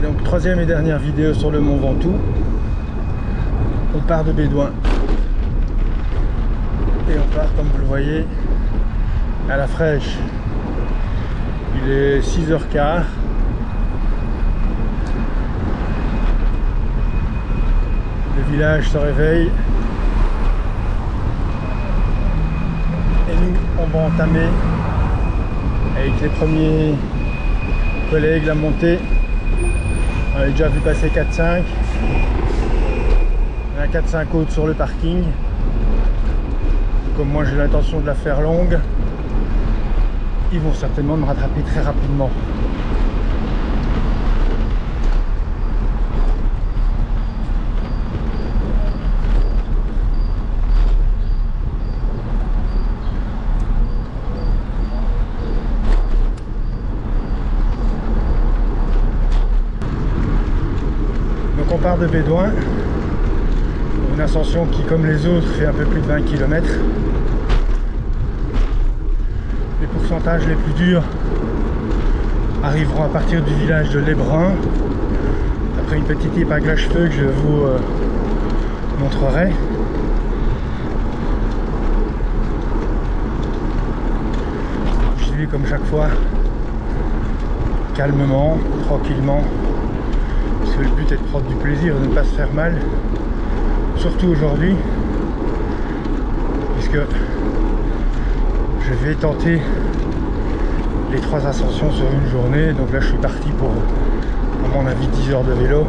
Donc troisième et dernière vidéo sur le Mont Ventoux. On part de Bédouin. Et on part, comme vous le voyez, à la fraîche. Il est 6h15. Le village se réveille. Et nous, on va entamer avec les premiers collègues la montée. On a déjà vu passer 4-5. Il y en a 4-5 autres sur le parking. Comme moi j'ai l'intention de la faire longue, ils vont certainement me rattraper très rapidement. Donc on part de Bédouin. Une ascension qui, comme les autres, fait un peu plus de 20 km. Les pourcentages les plus durs arriveront à partir du village de Lébrun, après une petite épingle à cheveux que je vous montrerai. Je vais comme chaque fois, calmement, tranquillement, parce que le but est de prendre du plaisir, de ne pas se faire mal. Surtout aujourd'hui, puisque je vais tenter les 3 ascensions sur une journée. Donc là je suis parti pour, à mon avis, 10 heures de vélo.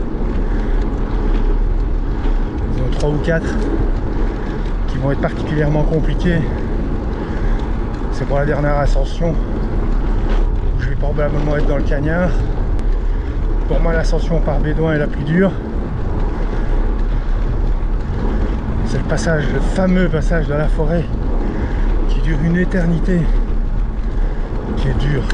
Il y en a 3 ou 4 qui vont être particulièrement compliquées. C'est pour la dernière ascension où je vais probablement être dans le cagnard. Pour moi, l'ascension par Bédouin est la plus dure. C'est le passage, le fameux passage dans la forêt qui dure une éternité, qui est dur.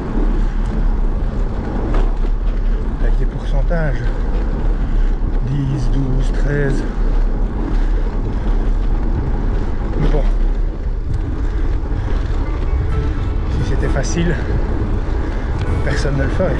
Avec des pourcentages 10, 12, 13. Mais bon, si c'était facile, personne ne le ferait.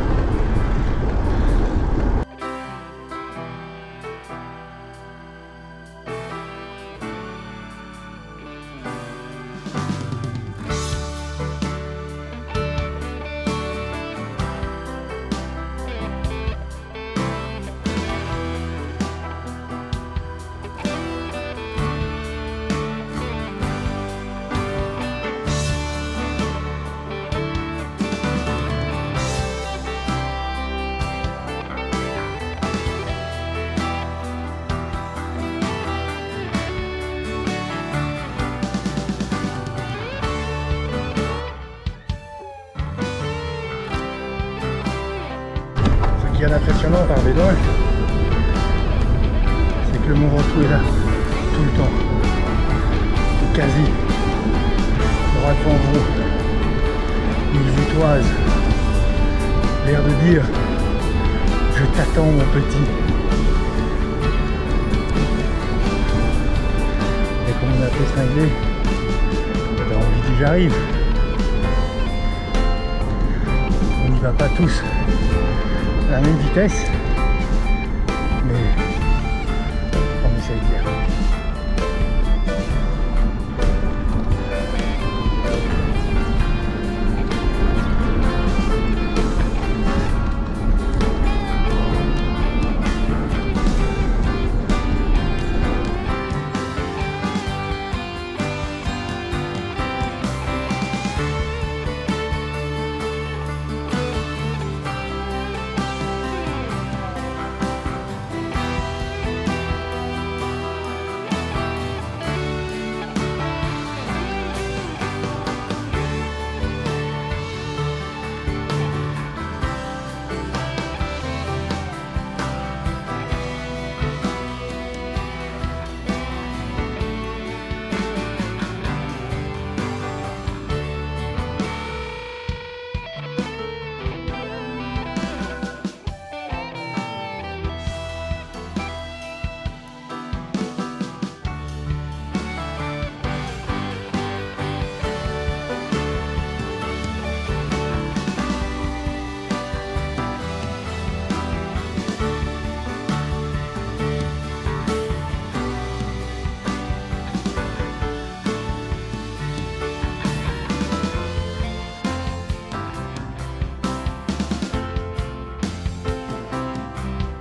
Ce qui est impressionnant par Bédouin, c'est que le Mont Ventoux est là tout le temps, ou quasi, droit devant vous, une voûtoise, l'air de dire je t'attends mon petit. Et comme on a fait cinglé, on dit j'arrive. On n'y va pas tous à la même vitesse, mais on essaye bien.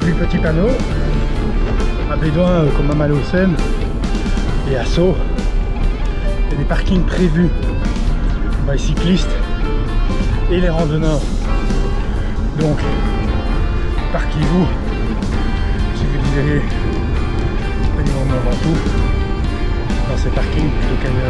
plus petits panneaux. À Bédoin, comme à Malaucène et à Sceaux, il y a des parkings prévus pour les cyclistes et les randonneurs. Donc, parquez-vous si vous désirez venir au Mont Ventoux dans ces parkings plutôt qu'ailleurs.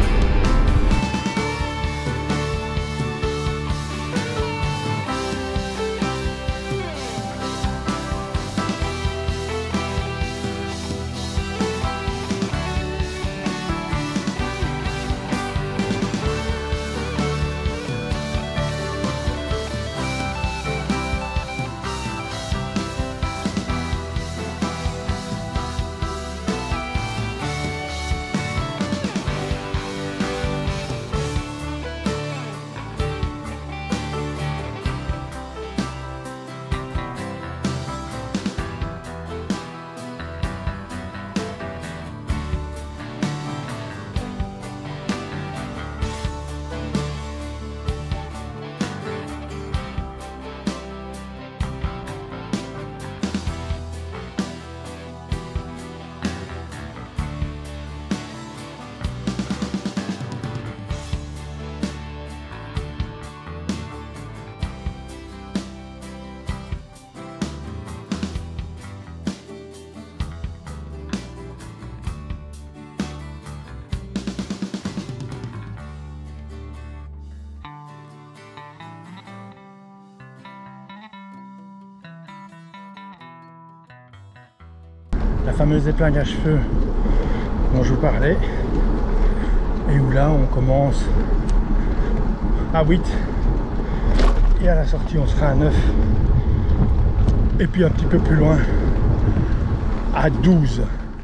La fameuse épingle à cheveux dont je vous parlais, et où là on commence à 8 et à la sortie on sera à 9, et puis un petit peu plus loin à 12.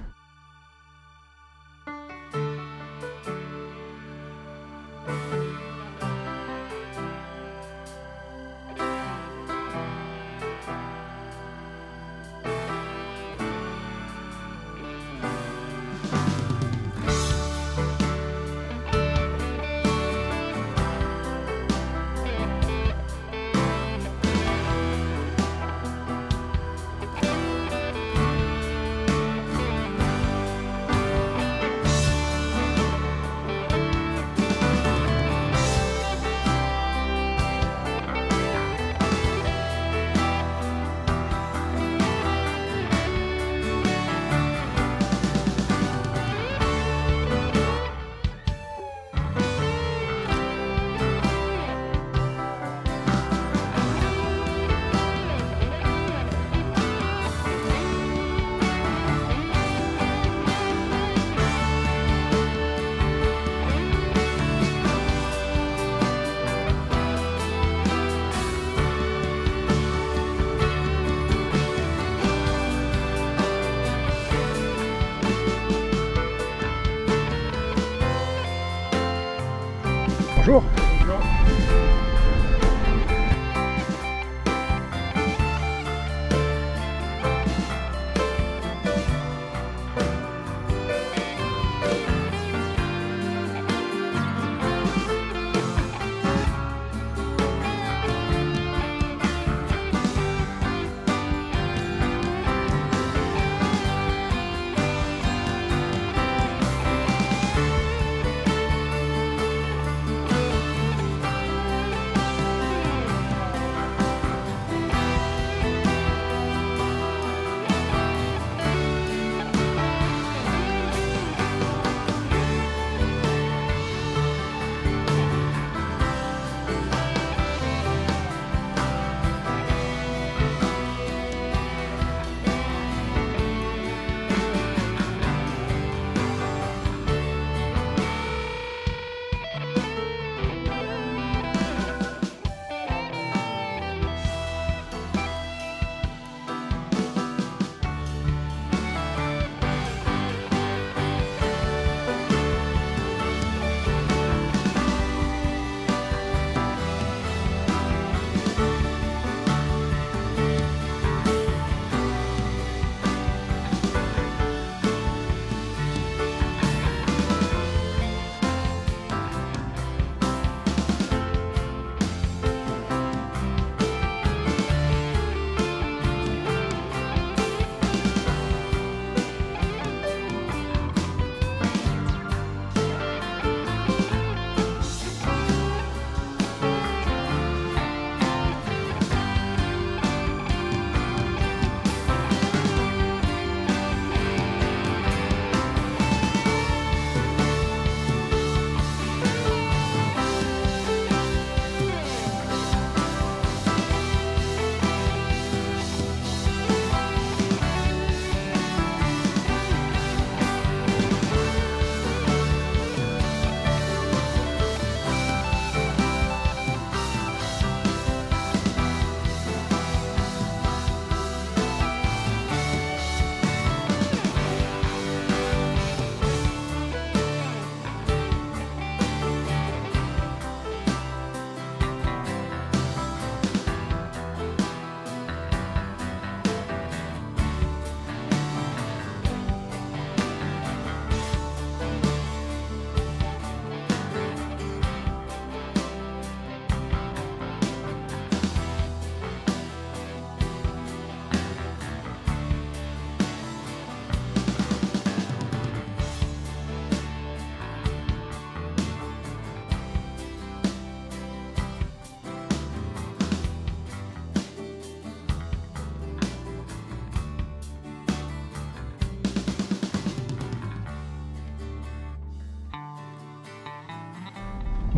Bonjour. Bonjour.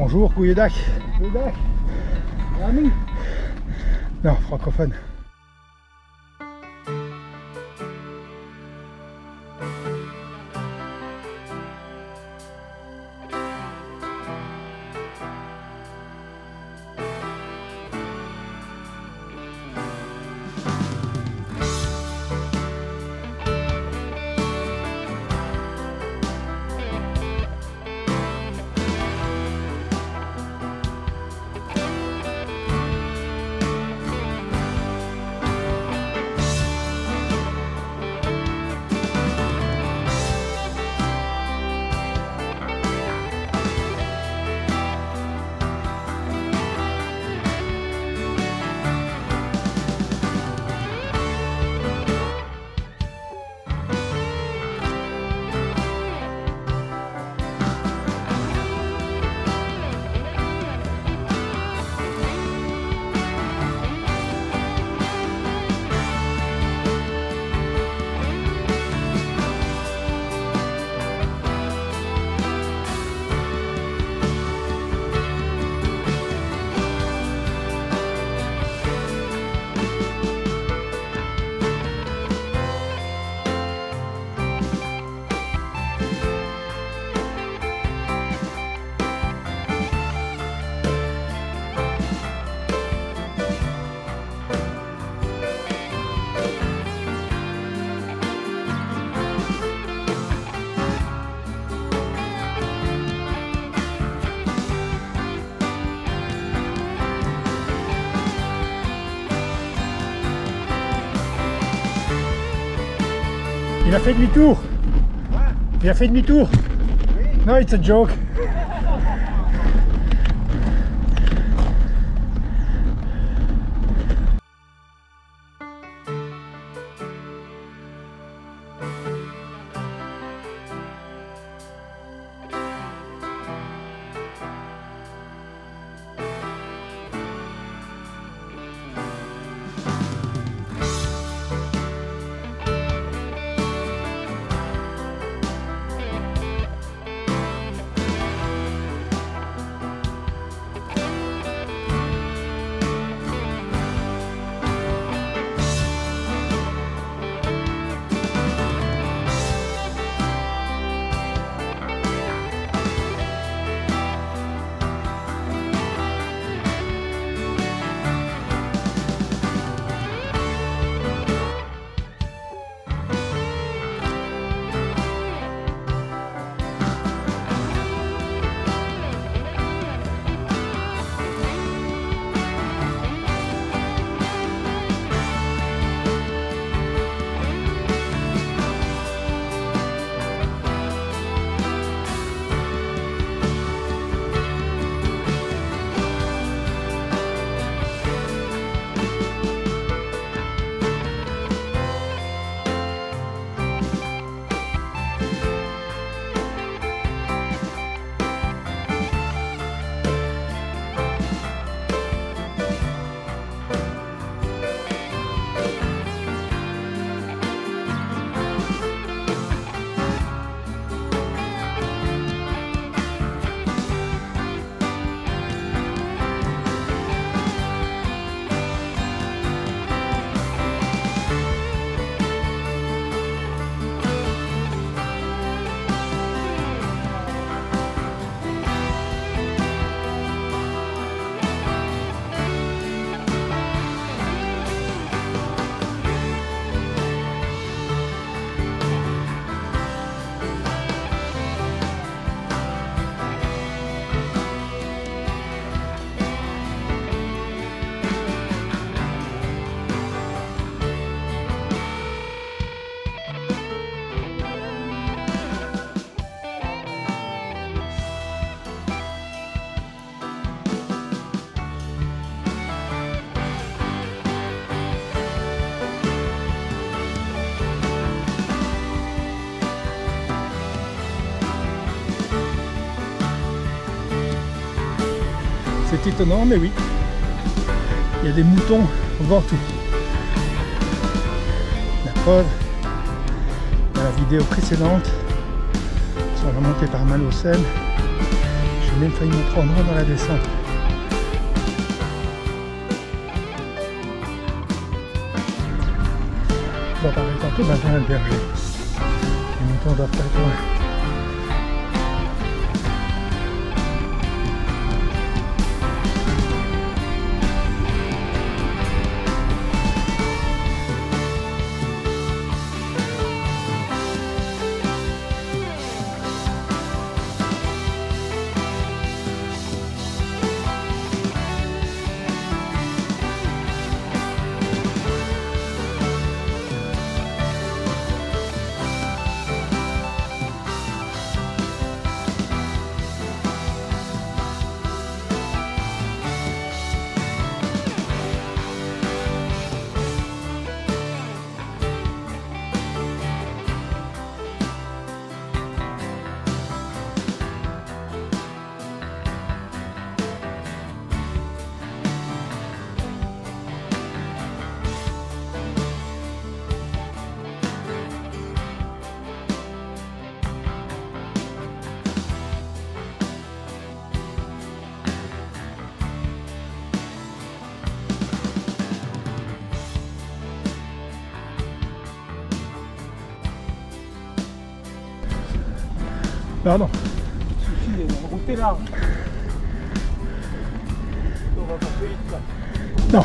Bonjour, Goeiedag. Goeiedag. Rami. Non, francophone. Il a fait demi-tour. Il a fait demi-tour. No, it's a joke. C'est étonnant, mais oui, il y a des moutons partout. La preuve, dans la vidéo précédente, sur la montée par Malocène, J'ai même failli m'en prendre un dans la descente. On va parler tantôt Benjamin le berger. Les moutons doivent pas être loin. Pardon. Il suffit, la route est large. On va pas plus vite là. Non.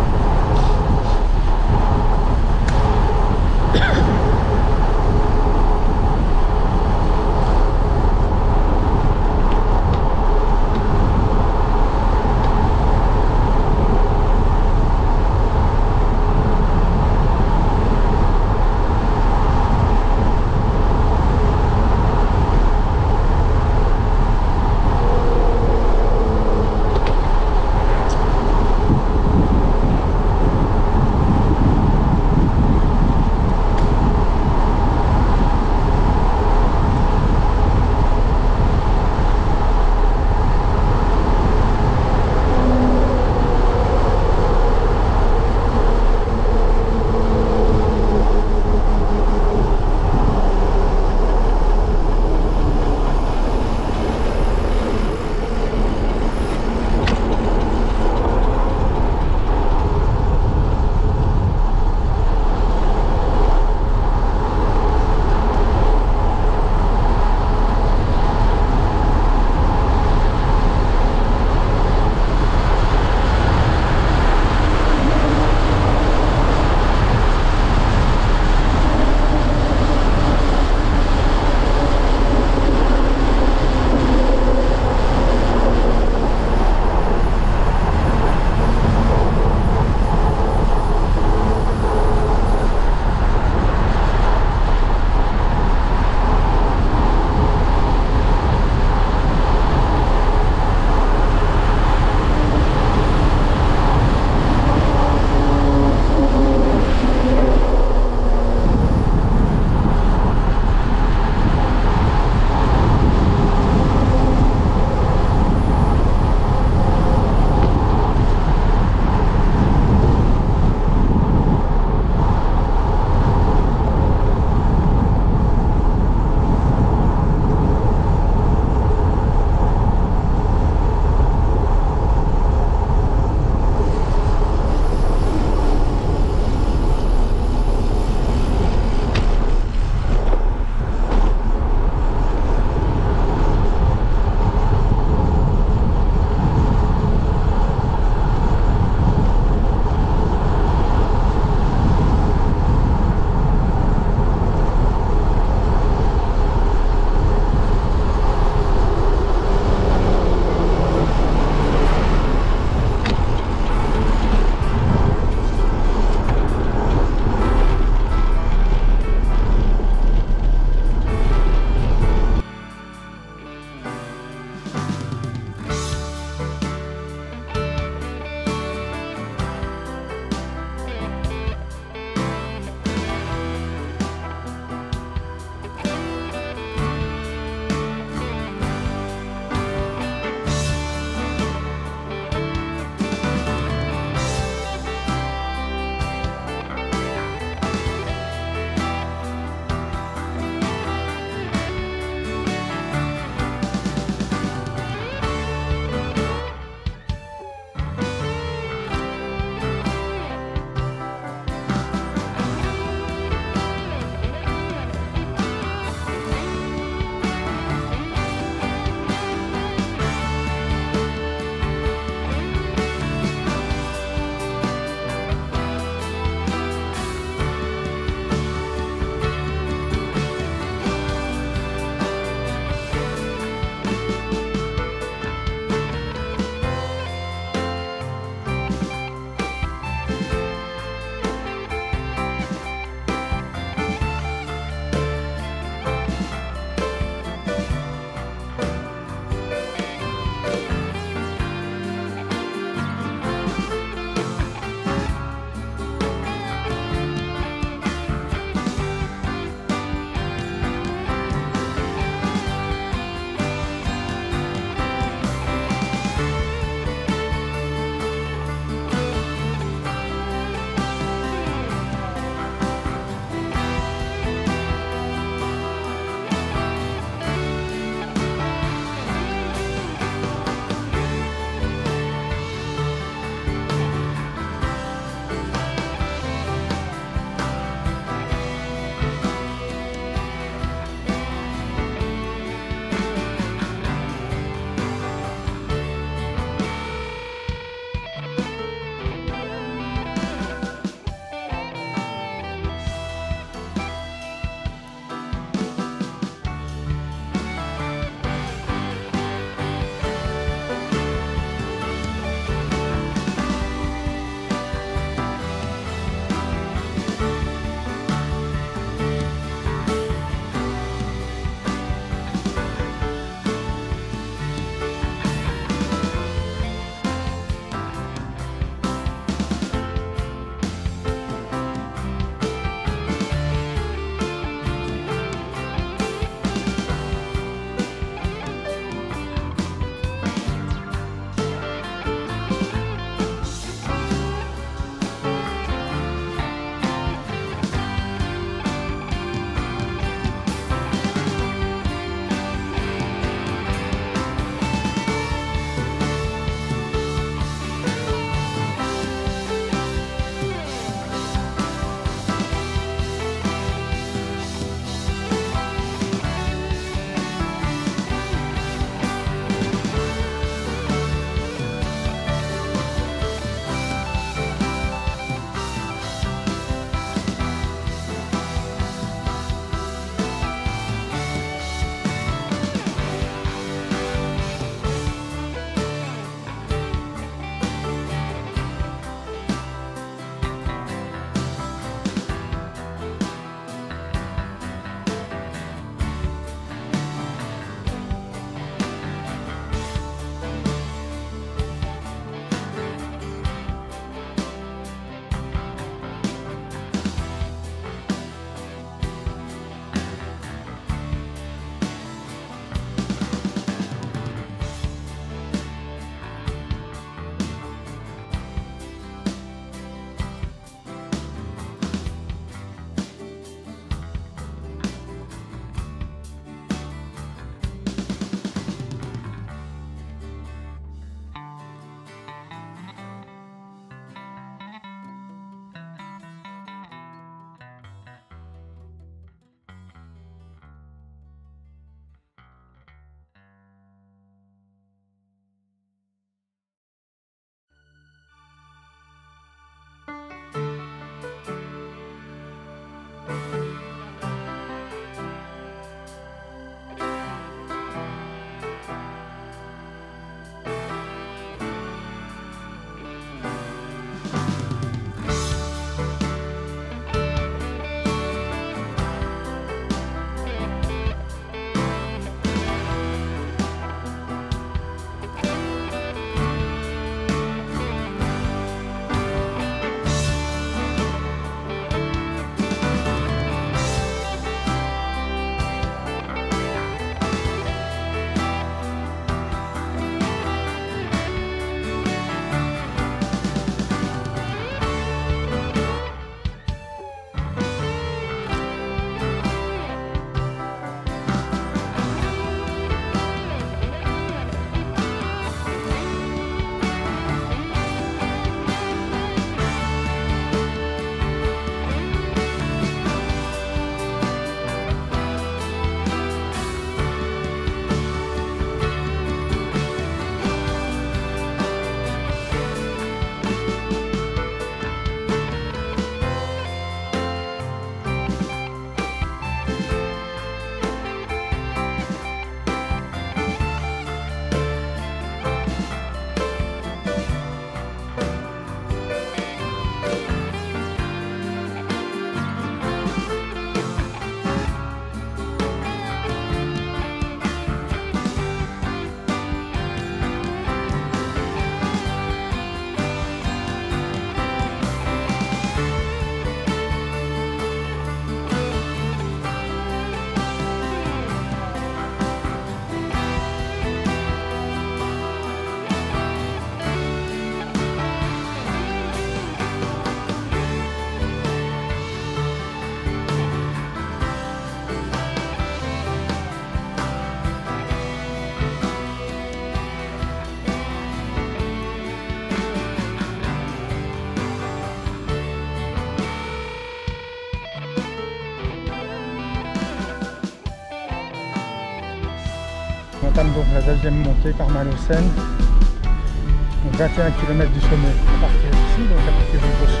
entame donc la deuxième montée par Malocène. Donc 21 km du sommet à partir d'ici, donc à partir du Bosso.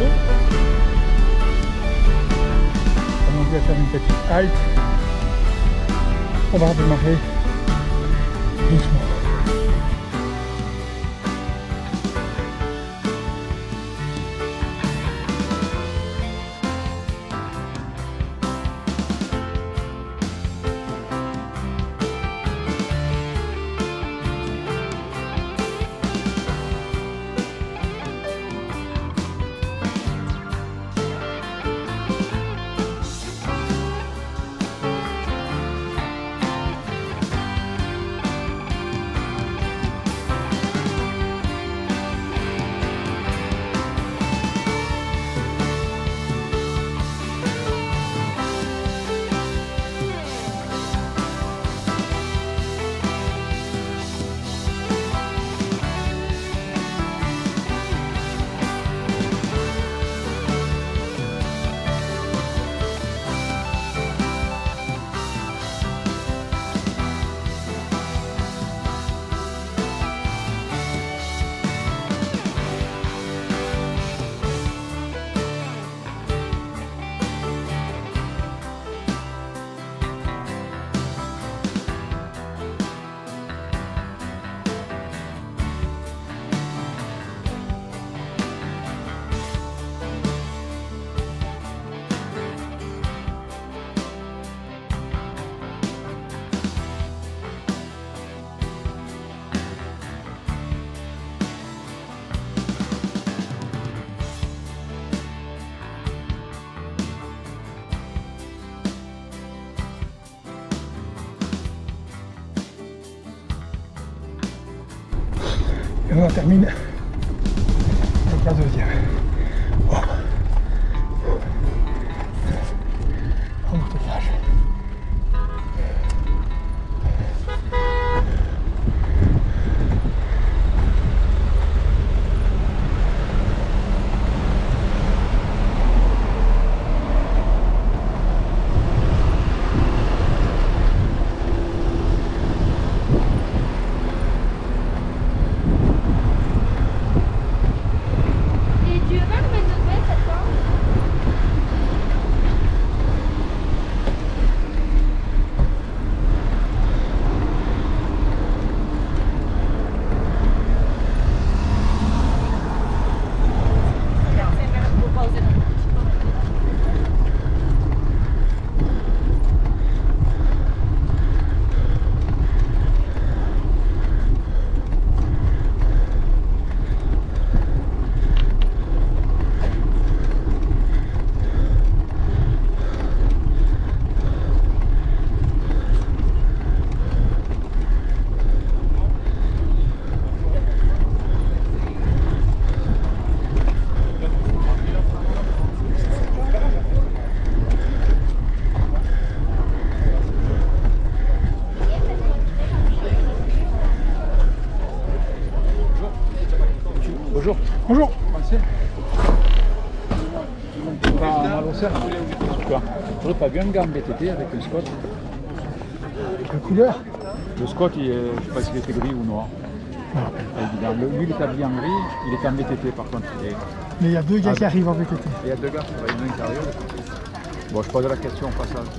On va faire une petite halte. On va redémarrer doucement. Et on en termine avec la deuxième. Oh. Embouteillage. Bonjour. Bonjour. Marcel. Quoi? T'as vu un gars en BTT avec un Scott? La couleur? Le Scott, je ne sais pas s'il était gris ou noir. Pas évident. Lui, il est habillé en gris, il est en BTT par contre. Mais il y a deux gars qui arrivent en VTT. Il y a deux gars, il y en a un qui arrive. Bon, je pose la question au passage.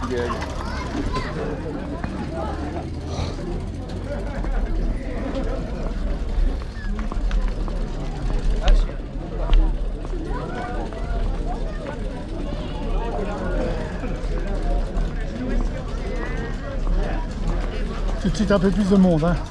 Tout de suite un peu plus de monde, hein.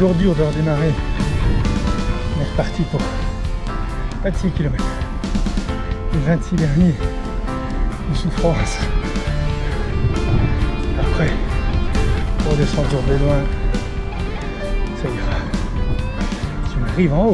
aujourd'hui on doit redémarrer. On est reparti pour 26 km. Les 26 derniers de souffrance. Après, pour descendre sur Bédouin, ça ira. Si on arrive en haut.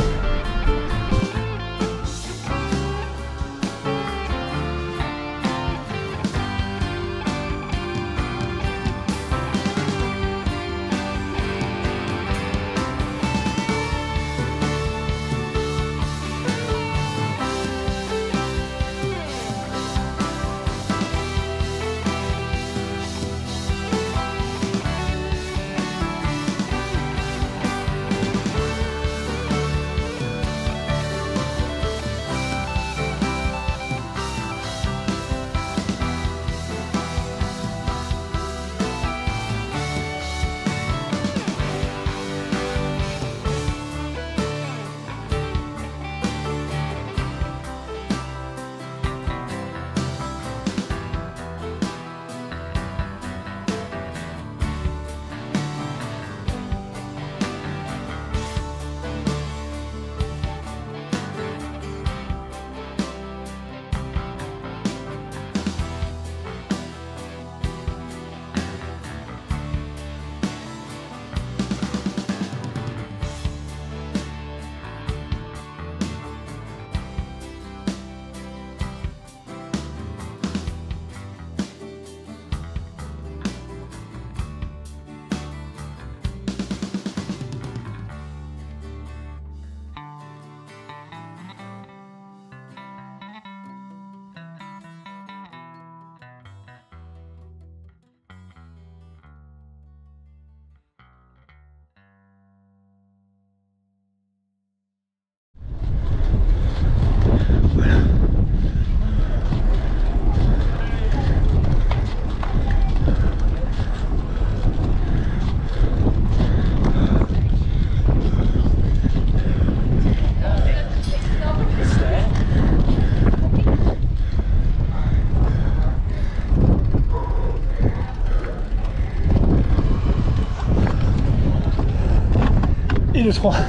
Et le 3.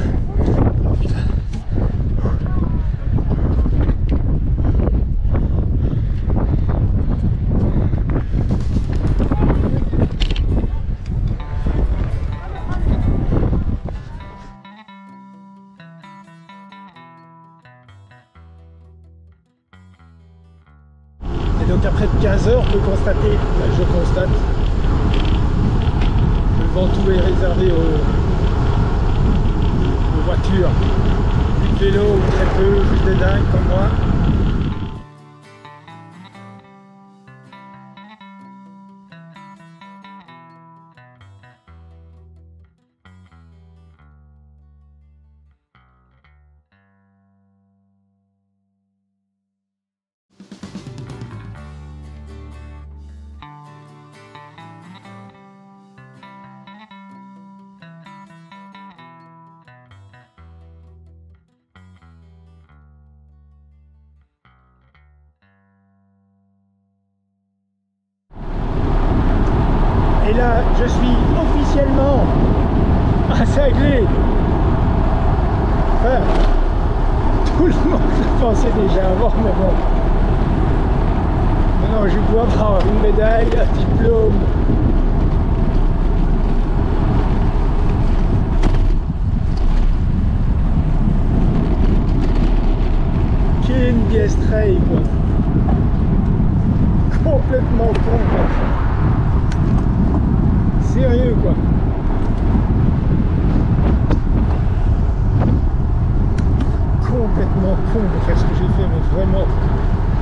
Et donc après 15 heures, je constate que le Ventoux est réservé aux voitures, plus de vélo ou très peu, plus de dingues comme moi. Et là, je suis officiellement à Cinglé. Enfin, tout le monde le pensait déjà avant, mais bon. Maintenant, je dois avoir une médaille, un diplôme. Qu'une diestrail, quoi. Complètement con, quoi. Sérieux, quoi. Complètement con de faire ce que j'ai fait, mais vraiment.